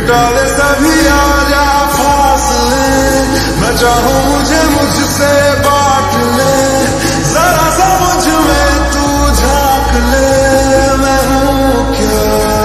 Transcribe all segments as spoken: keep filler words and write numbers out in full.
मिटा दे सभी आजा फासले, मैं चाहूं मुझे मुझसे बांट ले, जरा सा मुझ में तू झांक ले, मैं हूं क्या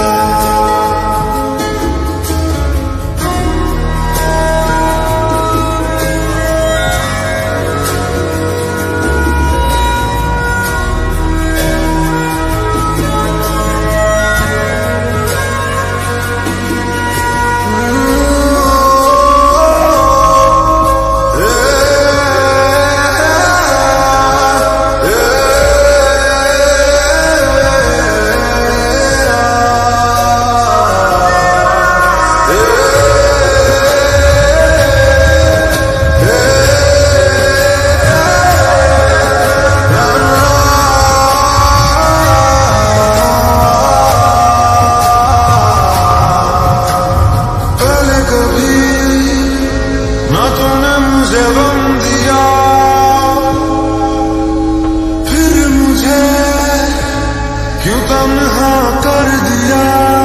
क्यों तन्हा कर दिया,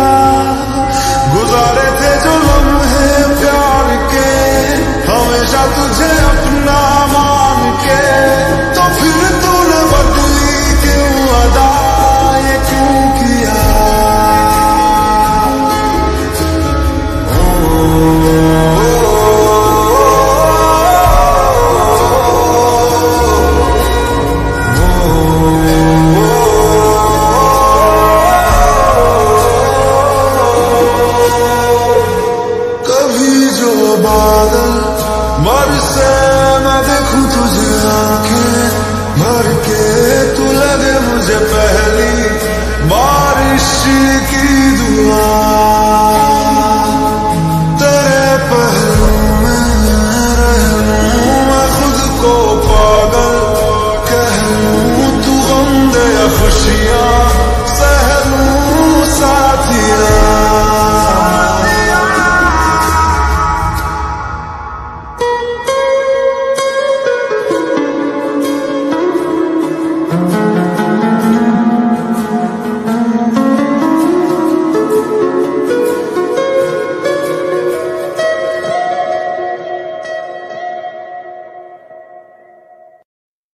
गुजारे थे जो लम्हे प्यार के, हमेशा तुझे अपना मान के, तो फिर तूने बदली क्यों अदा, ये क्यों किया। ओ, ओ, बादल बरसे मैं देखूं तुझे आंखें भर के, तू लगे मुझे पहली बारिश की दुआ, तेरे पहलू में रहूं मैं खुद को पागल कह लूं, तू गम दे या खुशियां सह लूं साथिया। Mm-hmm.